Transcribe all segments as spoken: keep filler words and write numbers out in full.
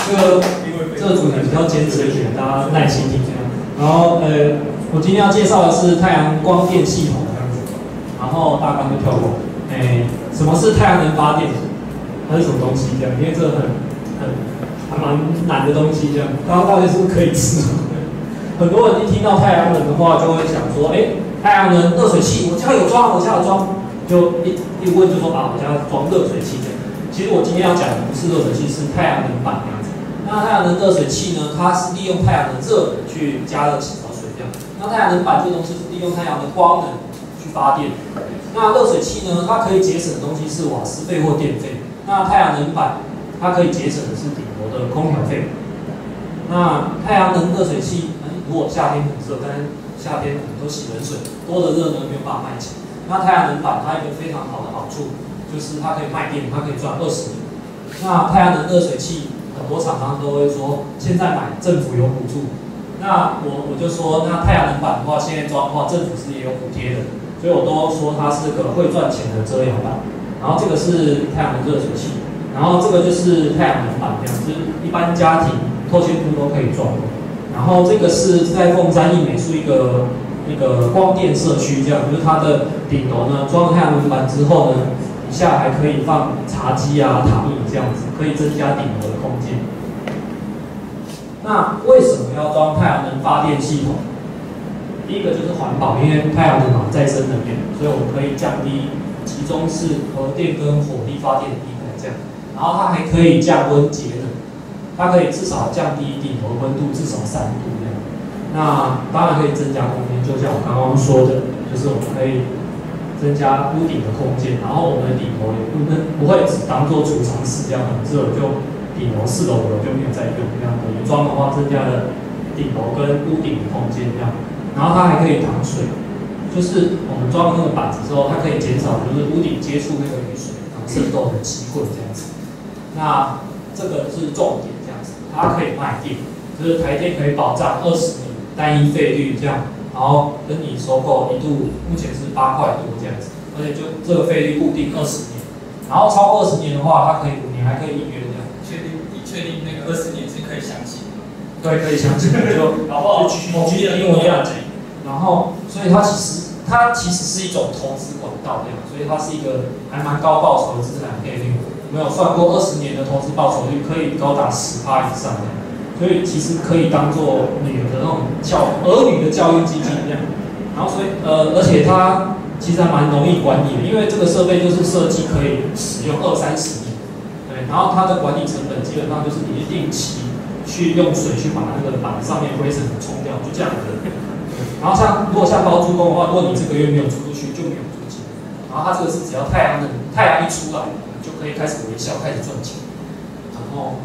这个这个主题比较艰涩一点，大家耐心听这样。然后呃，我今天要介绍的是太阳光电系统这样子，然后大纲就跳过。哎，什么是太阳能发电？它是什么东西？这样，因为这很很还蛮难的东西，这样，大家到底是不是可以吃？很多人一听到太阳能的话，就会想说，哎，太阳能热水器，我家有装，我家有装，就一一问就说啊，我家装热水器这样。其实我今天要讲的不是热水器，是太阳能板这样子。那太阳能热水器呢，它是利用太阳能热能去加热洗澡水这样。那太阳能板这个东西是利用太阳能光能去发电。那热水器呢，它可以节省的东西是瓦斯费或电费。那太阳能板它可以节省的是顶楼的空调费。那太阳能热水器，嗯，如果夏天很热，但是夏天我们都洗冷水，多的热呢没有办法卖钱。那太阳能板它有一个非常好的好处，就是它可以卖电，它可以赚二十年。那太阳能热水器，很多厂商都会说，现在买政府有补助。那我我就说，那太阳能板的话，现在装的话，政府是也有补贴的，所以我都说它是个会赚钱的遮阳板。然后这个是太阳能热水器，然后这个就是太阳能板这样，就是一般家庭透天厝都可以装。然后这个是在凤山艺美术一个那个光电社区，这样就是它的顶楼呢装了太阳能板之后呢，底下还可以放茶几啊、躺椅这样子，可以增加顶楼的空间。那为什么要装太阳能发电系统？第一个就是环保，因为太阳能嘛再生能源，所以我们可以降低集中式核电跟火力发电的地这样。然后它还可以降温节能，它可以至少降低顶楼温度至少三度这样。那当然可以增加空间，就像我刚刚说的，就是我们可以增加屋顶的空间，然后我们的顶楼也不能不会只当做储藏室这样很热，就顶楼四楼五楼就没有在用这样。等于装的话，增加了顶楼跟屋顶的空间这样。然后它还可以挡水，就是我们装了那个板子之后，它可以减少就是屋顶接触那个雨水，然后渗透的机会这样子。那这个是重点这样子，它可以卖电，就是台电可以保障二十年单一费率这样，然后跟你收购一度目前是八块多这样子，而且就这个费率固定二十年，然后超过二十年的话，它可以五年还可以预约这样。 确定你确定那个二十年是可以相信的？ 对，可以相信，就搞不好某局的英文一样。然后，所以它其实它其实是一种投资管道这样，所以它是一个还蛮高报酬的资产配率。没有算过二十年的投资报酬率可以高达十趴以上的，所以其实可以当做女儿的那种教儿女的教育基金这样。然后所以呃，而且它其实还蛮容易管理的，因为这个设备就是设计可以使用二三十年，对。然后它的管理成本基本上就是你定期去用水去把那个板上面灰尘冲掉，就这样子。然后像如果像包租公的话，如果你这个月没有租出去，就没有租金。然后它这个是只要太阳能太阳一出来，就可以开始微笑，开始赚钱。然后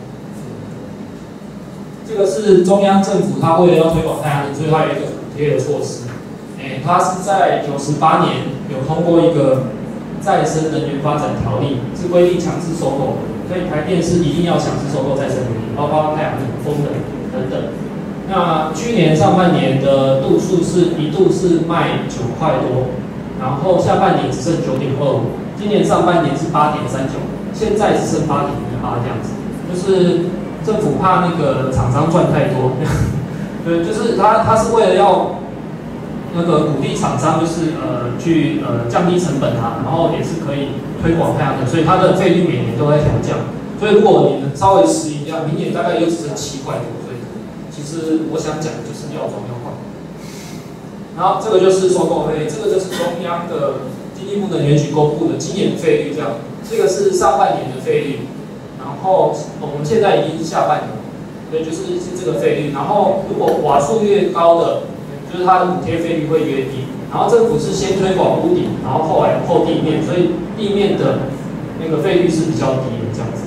这个是中央政府，它为了要推广太阳能，所以它有一个补贴的措施。哎，它是在九十八年有通过一个再生能源发展条例，是规定强制收购，所以台电是一定要强制收购再生能源，包括太阳能、风能等等。那去年上半年的度数是一度是卖九块多，然后下半年只剩九点二五，今年上半年是八点三九，现在只剩八点一八这样子，就是政府怕那个厂商赚太多，对，就是他他是为了要那个鼓励厂商，就是呃去呃降低成本啊，然后也是可以推广太阳能，所以它的费率每年都在调降，所以如果你稍微适应一下，明年大概又只剩七块多。其实我想讲的就是要装要换，然后这个就是收购费，这个就是中央的经济部能源局公布的今年的费率，这样，这个是上半年的费率，然后我们现在已经是下半年，所以就是是这个费率，然后如果瓦数越高的，就是它的补贴费率会越低，然后政府是先推广屋顶，然后后来后地面，所以地面的那个费率是比较低的这样子。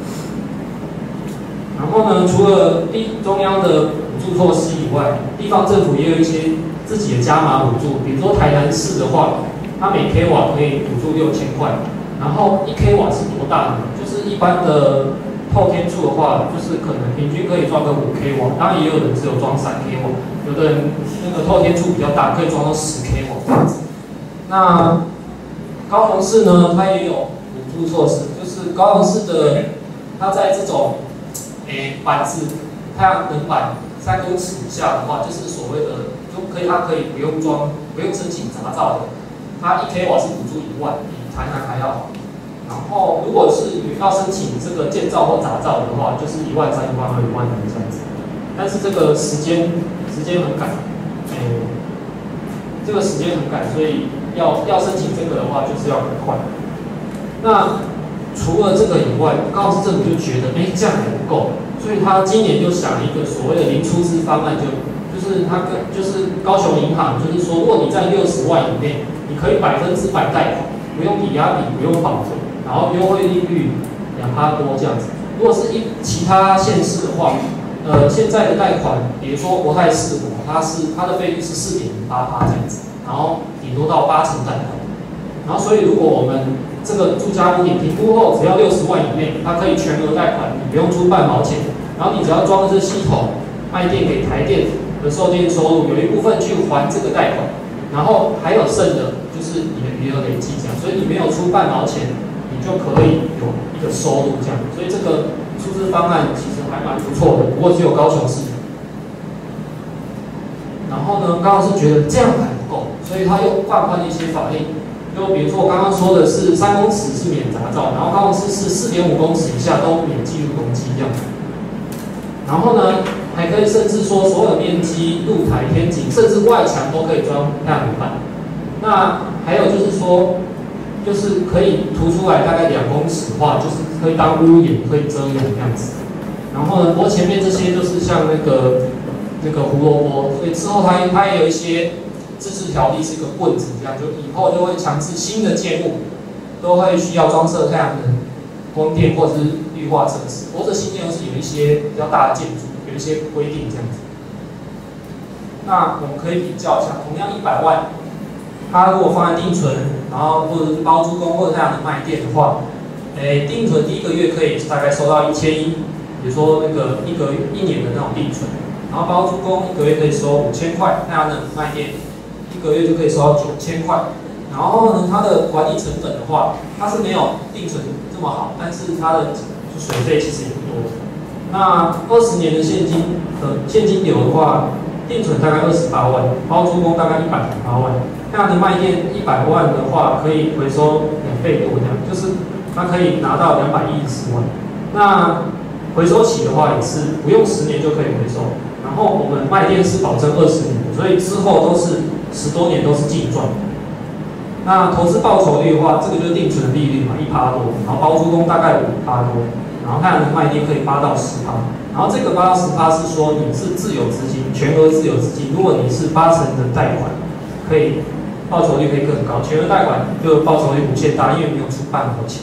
然后呢，除了地中央的补助措施以外，地方政府也有一些自己的加码补助。比如说台南市的话，它每 k 瓦可以补助六千块，然后一 k 瓦是多大呢？就是一般的透天厝的话，就是可能平均可以装个五 k 瓦，当然也有人只有装三 k 瓦，有的人那个透天厝比较大，可以装到十 k 瓦这样子。那高雄市呢，它也有补助措施，就是高雄市的它在这种诶， 板子太阳能板三公尺以下的话，就是所谓的就可以它可以不用装不用申请杂照的，它一 k 瓦是补助一万，比台南还要好。然后如果是要申请这个建造或杂照的话，就是一万三、一万二、一万五这样子。但是这个时间时间很赶，哎、欸，这个时间很赶，所以要要申请这个的话，就是要很快。那除了这个以外，高雄市政府就觉得，哎、欸，这样还不够，所以他今年就想了一个所谓的零出资方案，就就是他跟就是高雄银行，就是说，如果你在六十万以内，你可以百分之百贷款，不用抵押品，不用保证，然后优惠利率两趴多这样子。如果是一其他县市的话，呃，现在的贷款，比如说国泰世华，它是它的费率是四点零八趴这样子，然后顶多到八成贷款。然后所以如果我们这个住家屋顶评估后只要六十万以内，它可以全额贷款，你不用出半毛钱，然后你只要装了这系统，卖电给台电的售电收入，有一部分去还这个贷款，然后还有剩的就是你的余额累积这样，所以你没有出半毛钱，你就可以有一个收入这样，所以这个出资方案其实还蛮不错的，不过只有高雄市。然后呢，高雄市觉得这样还不够，所以他又放宽了一些法令。就比如说我刚刚说的是三公尺是免杂照，然后高雄市是四点五公尺以下都免计入容积这样。然后呢，还可以甚至说所有面积、露台、天井，甚至外墙都可以装太阳能板。那还有就是说，就是可以凸出来大概两公尺的话，就是可以当屋檐，可以遮阳这样子。然后呢，不过前面这些就是像那个那个胡萝卜，所以之后它它也有一些。自治条例是一个棍子，这样就以后就会强制新的建物都会需要装设太阳能光电或者是绿化设施，或者新建又是有一些比较大的建筑，有一些规定这样子。那我们可以比较一下，同样一百万，它如果放在定存，然后或者是包租公或者太阳能卖电的话，诶，定存第一个月可以大概收到一千一，比如说那个一个一年的那种定存，然后包租公一个月可以收五千块，太阳能卖电。一个月就可以收到九千块，然后呢，它的管理成本的话，它是没有定存这么好，但是它的水费其实也不多。那二十年的现金呃现金流的话，定存大概二十八万，包租公大概一百零八万，太阳能卖电一百万的话，可以回收两倍多这样，就是它可以拿到两百一十四万。那回收期的话也是不用十年就可以回收，然后我们卖电是保证二十年，所以之后都是。十多年都是净赚。那投资报酬率的话，这个就是定存的利率嘛，一趴多，然后包租公大概五趴多，然后太阳能卖电可以八到十趴，然后这个八到十趴是说你是自有资金，全额自有资金，如果你是八成的贷款，可以报酬率可以更高，全额贷款就报酬率无限大，因为没有出半毛钱。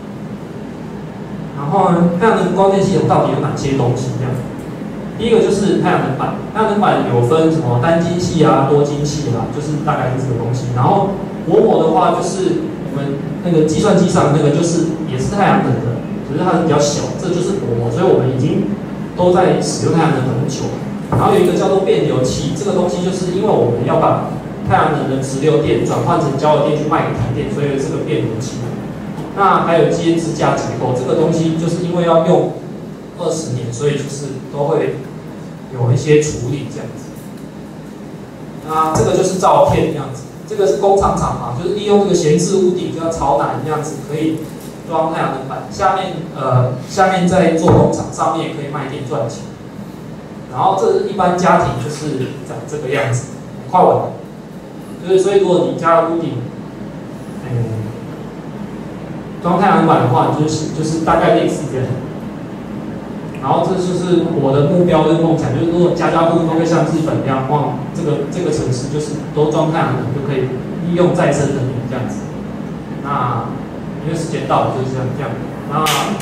然后呢，太阳能光电系统到底有哪些东西？这样。第一个就是太阳能板，太阳能板有分什么单晶系啊、多晶系啊，就是大概是这个东西。然后薄膜的话，就是我们那个计算机上那个就是也是太阳能的，只是它是比较小，这就是薄膜。所以我们已经都在使用太阳能很久。然后有一个叫做变流器，这个东西就是因为我们要把太阳能的直流电转换成交流电去卖给台电，所以有这个变流器。那还有接支架结构，这个东西就是因为要用二十年，所以就是都会有一些处理这样子。那这个就是照片这样子，这个是工厂厂房，就是利用这个闲置屋顶，就像朝南这样子，可以装太阳能板。下面呃下面再做工厂，上面也可以卖电赚钱。然后这是一般家庭就是长这个样子，很快完了。就是所以如果你家的屋顶，嗯，装太阳能板的话，就是就是大概类似这样。然后这就是我的目标跟梦想，就是如果家家户户都会像日本一样，哇，这个这个城市就是都装太阳能就可以利用再生能源这样子。那因为时间到了，就是这样这样。那，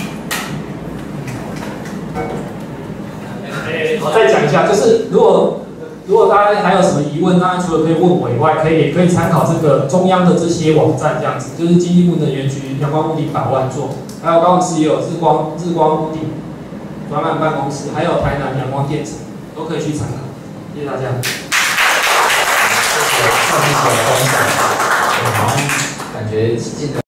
哎，我再讲一下，就是如果如果大家还有什么疑问，当然除了可以问我以外，可以也可以参考这个中央的这些网站这样子，就是经济部能源局阳光屋顶百万座，还有高雄市也有日光日光屋顶专案办公室，还有台南阳光电厂，都可以去参考。谢谢大家。 谢谢上面的分享，好像感觉进的。